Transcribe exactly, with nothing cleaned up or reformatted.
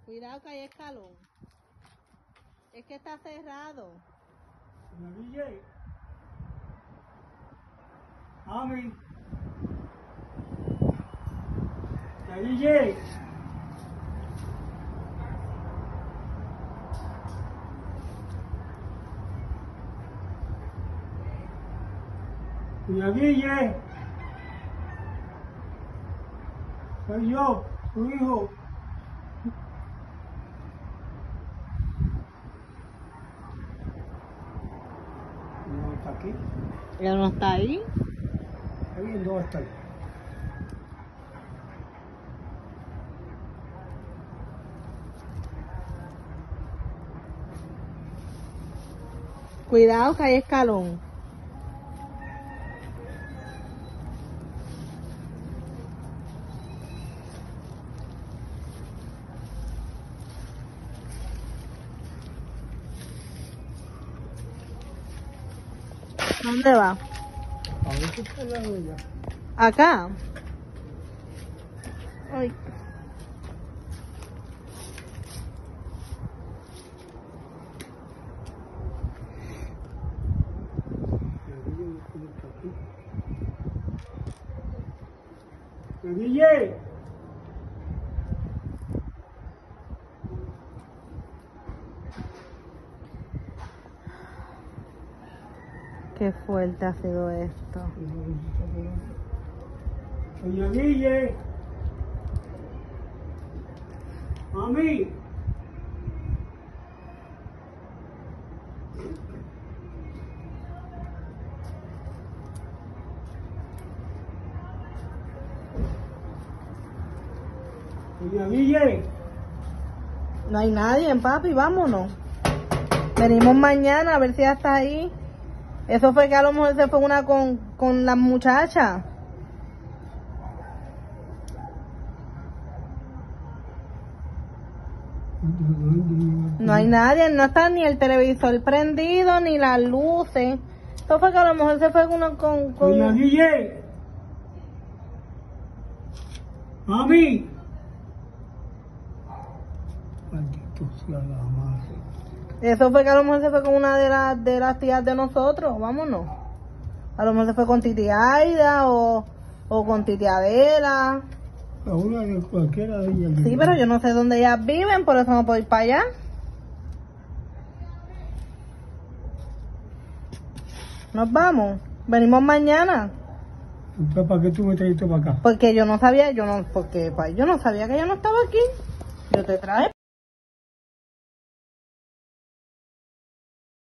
Cuidado que hay escalón. Es que está cerrado. La D J. Ami. La D J. La D J. Soy yo, tu hijo. No está aquí. Él no está ahí. Ahí no está. Cuidado que hay escalón. ¿Dónde va? A ver si está la huella. Acá. Ay. La D J. Qué fuerte ha sido esto. Doña Guille. Mami. Doña Guille. No hay nadie, papi, vámonos. Venimos mañana a ver si ya está ahí. Eso fue que a lo mejor se fue una con, con las muchachas. No hay nadie, no está ni el televisor prendido, ni las luces. Eso fue que a lo mejor se fue una con... con... Doña Guille. Mami. Maldito sea la madre. Eso fue que a lo mejor se fue con una de las de las tías de nosotros, vámonos. A lo mejor se fue con Titi Aida o, o con Titi Adela. A una de cualquiera de ellas. Sí, pero yo no sé dónde ellas viven, por eso no puedo ir para allá. Nos vamos, venimos mañana. Entonces, ¿para qué tú me trajiste para acá? Porque yo no sabía, yo no, porque pues, yo no sabía que ella no estaba aquí. Yo te traje.